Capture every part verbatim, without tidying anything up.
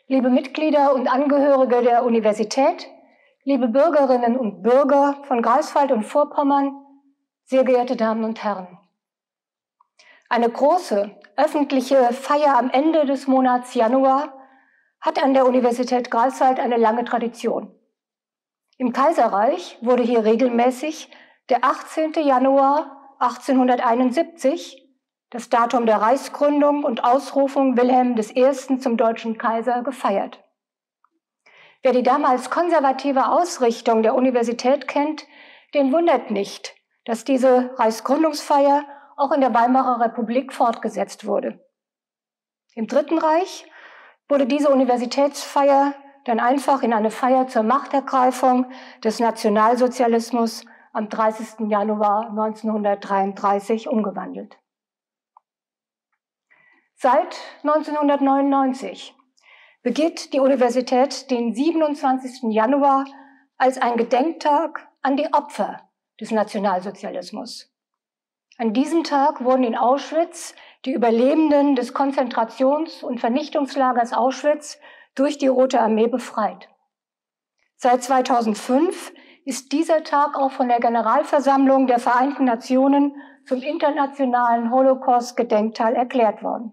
liebe Mitglieder und Angehörige der Universität, liebe Bürgerinnen und Bürger von Greifswald und Vorpommern, sehr geehrte Damen und Herren. Eine große öffentliche Feier am Ende des Monats Januar hat an der Universität Greifswald eine lange Tradition. Im Kaiserreich wurde hier regelmäßig der achtzehnte Januar achtzehnhunderteinundsiebzig, das Datum der Reichsgründung und Ausrufung Wilhelm des Ersten zum deutschen Kaiser, gefeiert. Wer die damals konservative Ausrichtung der Universität kennt, den wundert nicht, dass diese Reichsgründungsfeier auch in der Weimarer Republik fortgesetzt wurde. Im Dritten Reich wurde diese Universitätsfeier dann einfach in eine Feier zur Machtergreifung des Nationalsozialismus am dreißigsten Januar neunzehnhundertdreiunddreißig umgewandelt. Seit neunzehnhundertneunundneunzig beginnt die Universität den siebenundzwanzigsten Januar als ein Gedenktag an die Opfer des Nationalsozialismus. An diesem Tag wurden in Auschwitz die Überlebenden des Konzentrations- und Vernichtungslagers Auschwitz durch die Rote Armee befreit. Seit zweitausendfünf ist dieser Tag auch von der Generalversammlung der Vereinten Nationen zum internationalen Holocaust-Gedenktag erklärt worden.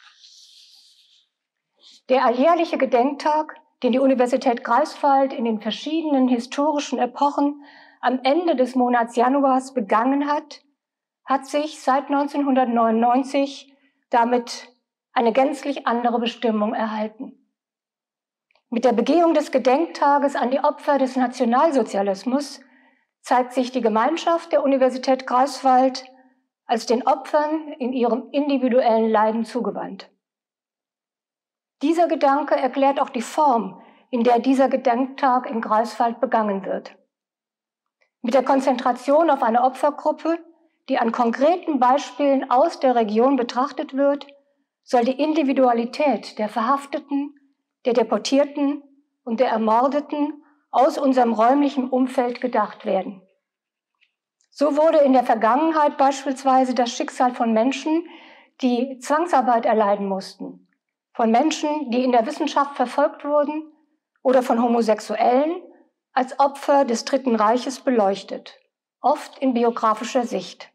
Der alljährliche Gedenktag, den die Universität Greifswald in den verschiedenen historischen Epochen am Ende des Monats Januars begangen hat, hat sich seit neunzehnhundertneunundneunzig damit eine gänzlich andere Bestimmung erhalten. Mit der Begehung des Gedenktages an die Opfer des Nationalsozialismus zeigt sich die Gemeinschaft der Universität Greifswald als den Opfern in ihrem individuellen Leiden zugewandt. Dieser Gedanke erklärt auch die Form, in der dieser Gedenktag in Greifswald begangen wird. Mit der Konzentration auf eine Opfergruppe, die an konkreten Beispielen aus der Region betrachtet wird, soll die Individualität der Verhafteten, der Deportierten und der Ermordeten aus unserem räumlichen Umfeld gedacht werden. So wurde in der Vergangenheit beispielsweise das Schicksal von Menschen, die Zwangsarbeit erleiden mussten, von Menschen, die in der Wissenschaft verfolgt wurden oder von Homosexuellen als Opfer des Dritten Reiches beleuchtet, oft in biografischer Sicht.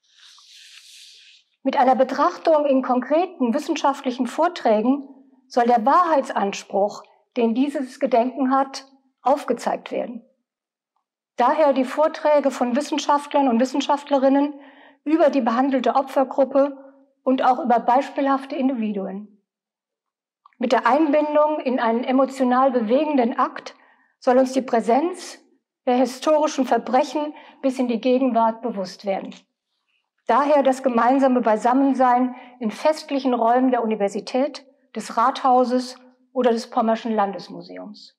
Mit einer Betrachtung in konkreten wissenschaftlichen Vorträgen soll der Wahrheitsanspruch, den dieses Gedenken hat, aufgezeigt werden. Daher die Vorträge von Wissenschaftlern und Wissenschaftlerinnen über die behandelte Opfergruppe und auch über beispielhafte Individuen. Mit der Einbindung in einen emotional bewegenden Akt soll uns die Präsenz der historischen Verbrechen bis in die Gegenwart bewusst werden. Daher das gemeinsame Beisammensein in festlichen Räumen der Universität, des Rathauses oder des Pommerschen Landesmuseums.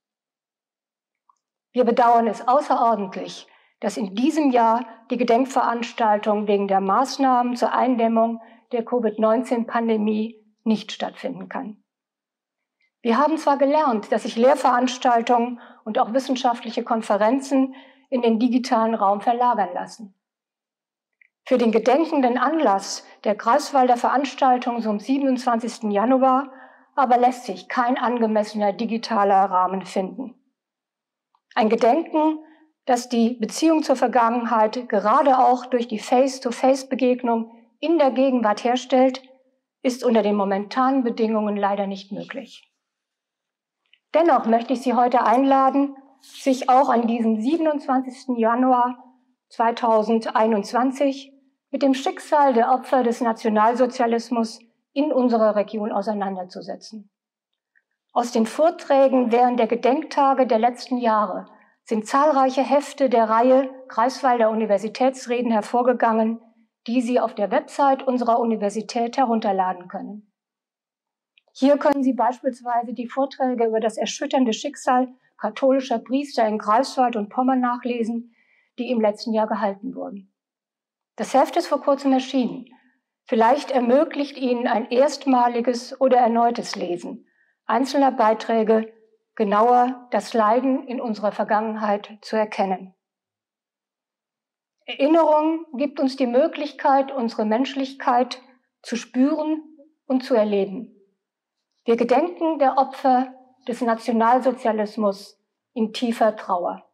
Wir bedauern es außerordentlich, dass in diesem Jahr die Gedenkveranstaltung wegen der Maßnahmen zur Eindämmung der Covid neunzehn Pandemie nicht stattfinden kann. Wir haben zwar gelernt, dass sich Lehrveranstaltungen und auch wissenschaftliche Konferenzen in den digitalen Raum verlagern lassen. Für den gedenkenden Anlass der Greifswalder Veranstaltung zum siebenundzwanzigsten Januar aber lässt sich kein angemessener digitaler Rahmen finden. Ein Gedenken, das die Beziehung zur Vergangenheit gerade auch durch die Face-to-Face-Begegnung in der Gegenwart herstellt, ist unter den momentanen Bedingungen leider nicht möglich. Dennoch möchte ich Sie heute einladen, sich auch an diesem siebenundzwanzigsten Januar zweitausendeinundzwanzig mit dem Schicksal der Opfer des Nationalsozialismus in unserer Region auseinanderzusetzen. Aus den Vorträgen während der Gedenktage der letzten Jahre sind zahlreiche Hefte der Reihe Greifswalder Universitätsreden hervorgegangen, die Sie auf der Website unserer Universität herunterladen können. Hier können Sie beispielsweise die Vorträge über das erschütternde Schicksal katholischer Priester in Greifswald und Pommern nachlesen, die im letzten Jahr gehalten wurden. Das Heft ist vor kurzem erschienen. Vielleicht ermöglicht Ihnen ein erstmaliges oder erneutes Lesen einzelner Beiträge genauer das Leiden in unserer Vergangenheit zu erkennen. Erinnerung gibt uns die Möglichkeit, unsere Menschlichkeit zu spüren und zu erleben. Wir gedenken der Opfer des Nationalsozialismus in tiefer Trauer.